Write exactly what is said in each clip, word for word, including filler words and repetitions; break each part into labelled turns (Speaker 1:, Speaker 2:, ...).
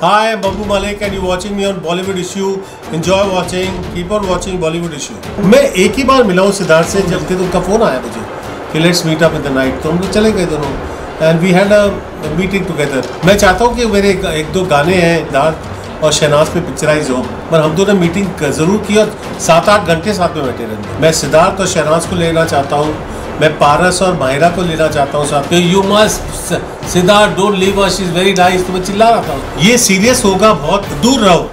Speaker 1: Hi, I'm Babu Malik and you're watching me on Bollywood Issue. Enjoy watching, keep on watching Bollywood Issue. मैं एक ही बार मिला हूँ सिद्धार्थ से जब कि उनका फ़ोन आया मुझे कि let's meet up in the night, तो हम लोग चले गए दोनों and we had a meeting together. मैं चाहता हूँ कि मेरे एक, एक दो गाने हैं सिद्धार्थ और शहनाज पे पिक्चराइज हो, पर हम दोनों मीटिंग ज़रूर की और सात आठ घंटे साथ में बैठे रहेंगे। मैं सिद्धार्थ और शहनाज को लेना चाहता हूँ, मैं पारस और माहिरा को लेना चाहता हूँ साथ में। You must Siddharth don't leave her, she is very nice. तो मैं चिल्ला रहा था ये सीरियस होगा, बहुत दूर रहो।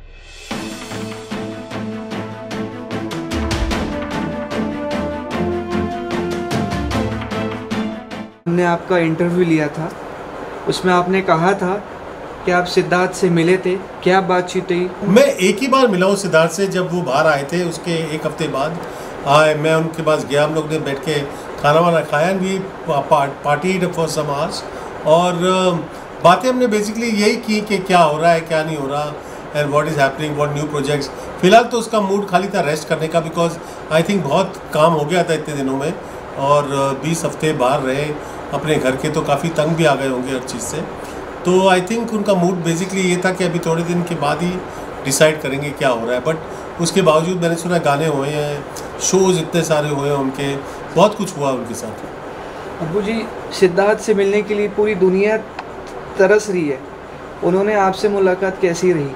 Speaker 2: हमने आपका इंटरव्यू लिया था, उसमें आपने कहा था कि आप सिद्धार्थ से मिले थे, क्या बातचीत हुई?
Speaker 1: मैं एक ही बार मिला हूँ सिद्धार्थ से जब वो बाहर आए थे, उसके एक हफ्ते बाद आए, मैं उनके पास गया, हम लोग ने बैठ के खाना वाना खाया and we party for some hours और बातें हमने बेसिकली यही की कि क्या हो रहा है क्या नहीं हो रहा and what is happening, what new projects. फिलहाल तो उसका मूड खाली था रेस्ट करने का, बिकॉज आई थिंक बहुत काम हो गया था इतने दिनों में और बीस हफ्ते बाहर रहे अपने घर के, तो काफ़ी तंग भी आ गए होंगे हर चीज़ से। तो आई थिंक उनका मूड बेसिकली ये था कि अभी थोड़े दिन के बाद ही डिसाइड करेंगे क्या हो रहा है। बट उसके बावजूद मैंने सुना गाने हुए हैं, शोज़ इतने सारे हुए हैं उनके, बहुत कुछ हुआ उनके साथ।
Speaker 2: अब्बू जी, सिद्धार्थ से मिलने के लिए पूरी दुनिया तरस रही है, उन्होंने आपसे मुलाकात कैसी रही?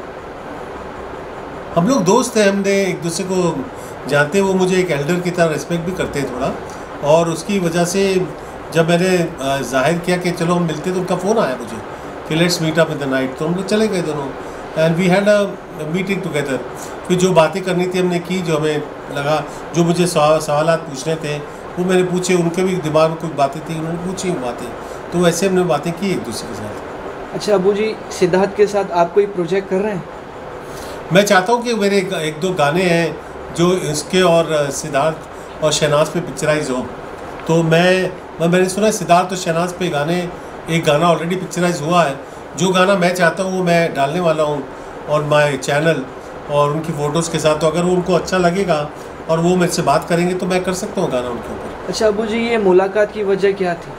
Speaker 1: हम लोग दोस्त हैं, हमने एक दूसरे को जानते हैं, वो मुझे एक एल्डर की तरह रिस्पेक्ट भी करते हैं थोड़ा, और उसकी वजह से जब मैंने जाहिर किया कि चलो हम मिलते, तो उनका फ़ोन आया मुझे कि let's meet up in the night, तो हम लोग चले गए दोनों and we had a meeting together. फिर जो बातें करनी थी हमने की, जो हमें लगा, जो मुझे सवाल पूछने थे वो मैंने पूछे, उनके भी दिमाग में कुछ बातें थी उन्होंने पूछी वो बातें, तो वैसे हमने बातें की एक दूसरे के साथ।
Speaker 2: अच्छा अब्बू जी, सिद्धार्थ के साथ आप कोई प्रोजेक्ट कर रहे हैं?
Speaker 1: मैं चाहता हूँ कि मेरे एक, एक दो गाने हैं जो इसके और सिद्धार्थ और शहनाज पे पिक्चराइज हो, तो मैं, मैं मैंने सुना है सिद्धार्थ और शहनाज पे गाने, एक गाना ऑलरेडी पिक्चराइज हुआ है। जो गाना मैं चाहता हूँ वो मैं डालने वाला हूँ और माय चैनल और उनकी फ़ोटोज़ के साथ, तो अगर वो उनको अच्छा लगेगा और वो मेरे से बात करेंगे तो मैं कर सकता हूँ गाना उनके ऊपर।
Speaker 2: अच्छा अब्बू जी, ये मुलाकात की वजह क्या थी?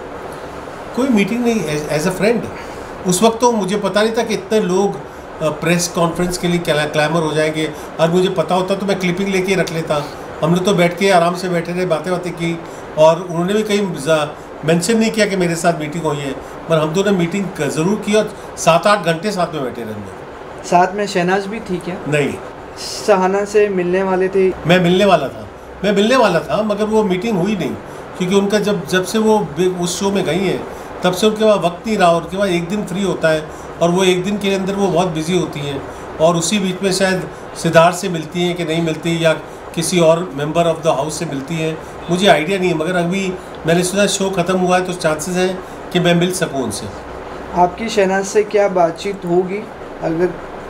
Speaker 1: कोई मीटिंग नहीं, एज अ फ्रेंड। उस वक्त तो मुझे पता नहीं था कि इतने लोग प्रेस कॉन्फ्रेंस के लिए क्लैमर हो जाएंगे, और मुझे पता होता तो मैं क्लिपिंग लेके रख लेता। हम लोग तो बैठ के आराम से बैठे रहे, बातें बातें की, और उन्होंने भी कहीं मेंशन नहीं किया कि मेरे साथ मीटिंग हुई है, पर हम दोनों मीटिंग ज़रूर की और सात आठ घंटे साथ में बैठे रहे।
Speaker 2: साथ में शहनाज भी थी क्या?
Speaker 1: नहीं,
Speaker 2: सहाना से मिलने वाले थे?
Speaker 1: मैं मिलने वाला था मैं मिलने वाला था मगर वो मीटिंग हुई नहीं, क्योंकि उनका जब जब से वो उस शो में गई हैं तब से उनके पास वक्त नहीं रहा, और उनके पास एक दिन फ्री होता है और वो एक दिन के अंदर वो बहुत बिजी होती हैं, और उसी बीच में शायद सिद्धार्थ से मिलती हैं कि नहीं मिलती, या किसी और मेंबर ऑफ द हाउस से मिलती हैं, मुझे आइडिया नहीं है। मगर अभी मैंने सुना शो ख़त्म हुआ है तो चांसेस हैं कि मैं मिल सकूं उनसे।
Speaker 2: आपकी शहनाज से क्या बातचीत होगी अगर?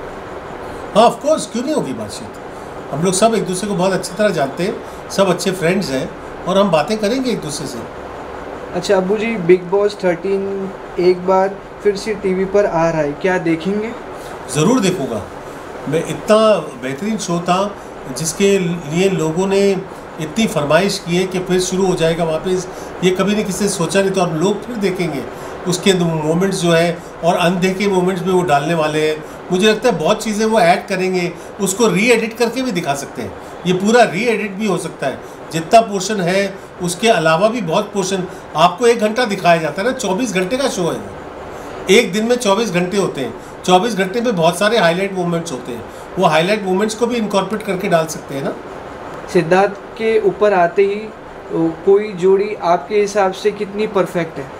Speaker 1: हाँ ऑफ कोर्स, क्यों नहीं होगी बातचीत। हम लोग सब एक दूसरे को बहुत अच्छी तरह जानते हैं, सब अच्छे फ्रेंड्स हैं और हम बातें करेंगे एक दूसरे से।
Speaker 2: अच्छा अब्बू जी, बिग बॉस थर्टीन एक बार फिर से टीवी पर आ रहा है, क्या देखेंगे?
Speaker 1: ज़रूर देखूँगा। मैं, इतना बेहतरीन शो था जिसके लिए लोगों ने इतनी फरमाइश की है कि फिर शुरू हो जाएगा वापस, ये कभी नहीं किसी ने सोचा नहीं, तो अब लोग फिर देखेंगे उसके मोमेंट्स जो है, और अनदेखे मोमेंट्स भी वो डालने वाले हैं। मुझे लगता है बहुत चीज़ें वो ऐड करेंगे, उसको री एडिट करके भी दिखा सकते हैं, ये पूरा री एडिट भी हो सकता है। जितना पोर्शन है उसके अलावा भी बहुत पोर्शन, आपको एक घंटा दिखाया जाता है ना, चौबीस घंटे का शो है वो, एक दिन में चौबीस घंटे होते हैं, चौबीस घंटे में बहुत सारे हाईलाइट मोमेंट्स होते हैं, वो हाईलाइट मोमेंट्स को भी इनकॉर्पोरेट करके डाल सकते हैं ना।
Speaker 2: सिद्धार्थ के ऊपर आते ही कोई जोड़ी आपके हिसाब से कितनी परफेक्ट है?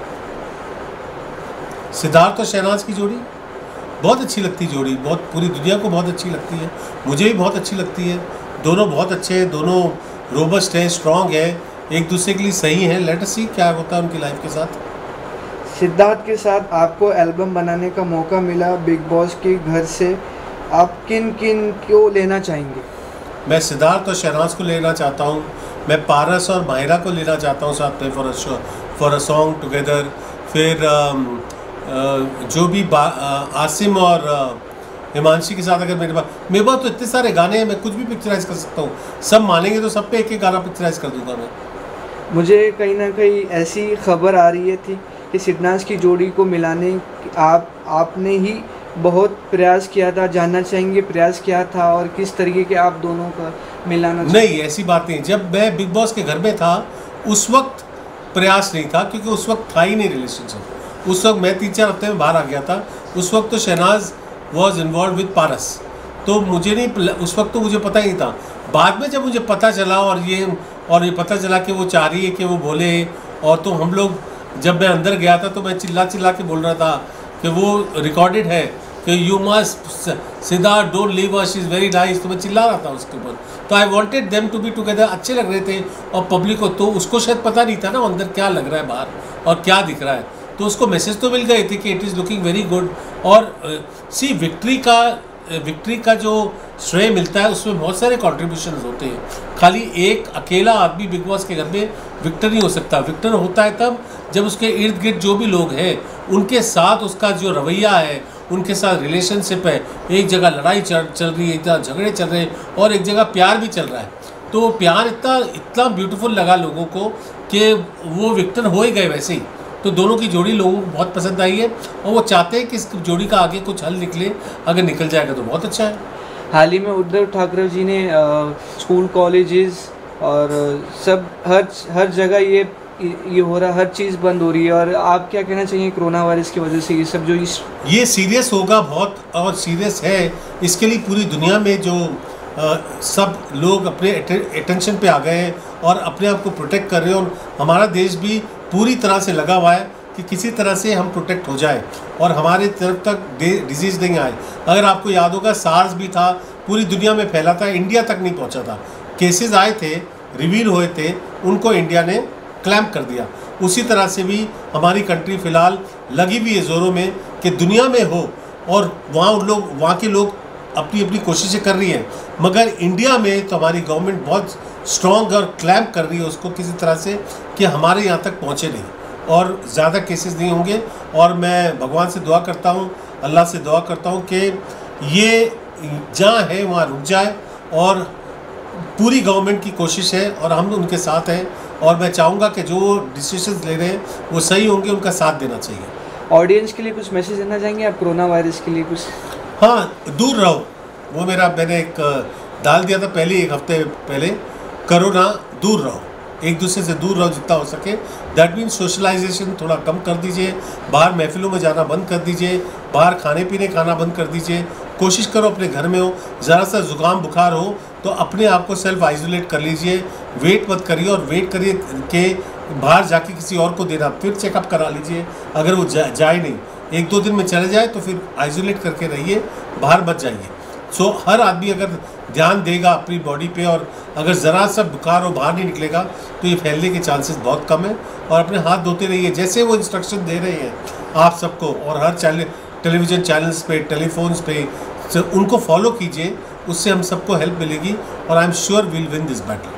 Speaker 1: सिद्धार्थ और शहनाज की जोड़ी बहुत अच्छी लगती है, जोड़ी बहुत, पूरी दुनिया को बहुत अच्छी लगती है, मुझे भी बहुत अच्छी लगती है। दोनों बहुत अच्छे हैं, दोनों रोबस्ट हैं, स्ट्रॉन्ग है, एक दूसरे के लिए सही है। लेट अस सी क्या होता है उनकी लाइफ के साथ।
Speaker 2: सिद्धार्थ के साथ आपको एल्बम बनाने का मौका मिला बिग बॉस के घर से, आप किन किन को लेना चाहेंगे?
Speaker 1: मैं सिद्धार्थ और शहनाज को लेना चाहता हूँ, मैं पारस और माहिरा को लेना चाहता हूँ साथ में, for a show, for a song together. फिर आ, आ, जो भी आसिम और हिमांशी के साथ, अगर मेरे पास मेरे पास तो इतने सारे गाने हैं, मैं कुछ भी पिक्चराइज कर सकता हूँ, सब मानेंगे तो सब पे एक एक गाना पिक्चराइज कर दूंगा मैं।
Speaker 2: मुझे कहीं ना कहीं ऐसी खबर आ रही है थी कि सिद्धनाथ की जोड़ी को मिलाने आप आपने ही बहुत प्रयास किया था, जानना चाहेंगे प्रयास किया था और किस तरीके के आप दोनों का मिलाना?
Speaker 1: नहीं, ऐसी बात नहीं। जब मैं बिग बॉस के घर में था उस वक्त प्रयास नहीं था, क्योंकि उस वक्त था ही नहीं रिलेशनशिप। उस वक्त मैं तीन चार हफ्ते में बाहर आ गया था। उस वक्त तो Shehnaaz was involve with Paras, तो मुझे नहीं, उस वक्त तो मुझे पता ही नहीं था। बाद में जब मुझे पता चला और ये और ये पता चला कि वो चाह रही है कि वो बोले, और तो हम लोग, जब मैं अंदर गया था तो मैं चिल्ला चिल्ला के बोल रहा था कि वो रिकॉर्डेड है कि you must Siddharth don't leave us, she is very nice, तो मैं चिल्ला रहा था उसके ऊपर। तो I wanted them to be together, अच्छे लग रहे थे और पब्लिक को, तो उसको शायद पता नहीं था ना अंदर क्या लग रहा है बाहर और क्या दिख रहा है, तो उसको मैसेज तो मिल गए थे कि it is looking very good. और सी विक्ट्री का विक्ट्री का जो श्रेय मिलता है उसमें बहुत सारे कॉन्ट्रीब्यूशन होते हैं। खाली एक अकेला आदमी बिग बॉस के घर में विक्टर नहीं हो सकता। विक्टर होता है तब जब उसके इर्द गिर्द जो भी लोग हैं उनके साथ उसका जो रवैया है, उनके साथ रिलेशनशिप है। एक जगह लड़ाई चल चल रही है, एक जगह झगड़े चल रहे हैं और एक जगह प्यार भी चल रहा है, तो प्यार इतना इतना ब्यूटीफुल लगा लोगों को कि वो विक्टर हो ही गए वैसे ही। तो दोनों की जोड़ी लोगों को बहुत पसंद आई है और वो चाहते हैं कि इस जोड़ी का आगे कुछ हल निकले। अगर निकल जाएगा तो बहुत अच्छा है।
Speaker 2: हाल ही में उद्धव ठाकरे जी ने आ, स्कूल कॉलेजेस और सब हर हर जगह ये ये हो रहा, हर चीज़ बंद हो रही है, और आप क्या कहना चाहिए कोरोना वायरस की वजह से ये सब जो इस
Speaker 1: ये सीरियस होगा बहुत, और सीरियस है। इसके लिए पूरी दुनिया में जो आ, सब लोग अपने अटेंशन पे आ गए हैं और अपने आप को प्रोटेक्ट कर रहे हैं, और हमारा देश भी पूरी तरह से लगा हुआ है कि किसी तरह से हम प्रोटेक्ट हो जाए और हमारे तरफ तक डिजीज़ नहीं आए। अगर आपको याद होगा सार्स भी था, पूरी दुनिया में फैला था, इंडिया तक नहीं पहुंचा था। केसेस आए थे, रिवील हुए थे, उनको इंडिया ने क्लैम्प कर दिया। उसी तरह से भी हमारी कंट्री फ़िलहाल लगी हुई है ज़ोरों में कि दुनिया में हो, और वहाँ उन लोग वहाँ के लोग अपनी अपनी कोशिशें कर रही हैं, मगर इंडिया में तो हमारी गवर्नमेंट बहुत स्ट्रॉन्ग और क्लैम्प कर रही है उसको किसी तरह से कि हमारे यहाँ तक पहुँचे नहीं और ज़्यादा केसेस नहीं होंगे। और मैं भगवान से दुआ करता हूँ, अल्लाह से दुआ करता हूँ कि ये जहाँ है वहाँ रुक जाए, और पूरी गवर्नमेंट की कोशिश है और हम उनके साथ हैं, और मैं चाहूँगा कि जो डिसीजंस ले रहे हैं वो सही होंगे, उनका साथ देना चाहिए।
Speaker 2: ऑडियंस के लिए कुछ मैसेज देना चाहेंगे आप कोरोना वायरस के लिए कुछ?
Speaker 1: हाँ, दूर रहो। वो मेरा मैंने एक डाल दिया था पहले, एक हफ्ते पहले, कोरोना दूर रहो, एक दूसरे से दूर रहो जितना हो सके। दैट मीन सोशलाइजेशन थोड़ा कम कर दीजिए, बाहर महफिलों में जाना बंद कर दीजिए, बाहर खाने पीने खाना बंद कर दीजिए। कोशिश करो अपने घर में हो, ज़रा सा ज़ुकाम बुखार हो तो अपने आप को सेल्फ आइसोलेट कर लीजिए, वेट मत करिए, और वेट करिए कि बाहर जाके किसी और को देना, फिर चेकअप करा लीजिए। अगर वो जा, जाए नहीं, एक दो दिन में चले जाए तो फिर आइसोलेट करके रहिए, बाहर मत जाइए। सो so, हर आदमी अगर ध्यान देगा अपनी बॉडी पे, और अगर ज़रा सा बुखार हो बाहर नहीं निकलेगा तो ये फैलने के चांसेस बहुत कम है। और अपने हाथ धोते रहिए जैसे वो इंस्ट्रक्शन दे रहे हैं आप सबको, और हर चैनल, टेलीविज़न चैनल्स पे, टेलीफोन्स पे, उनको फॉलो कीजिए, उससे हम सबको हेल्प मिलेगी, और I am sure we'll win this battle.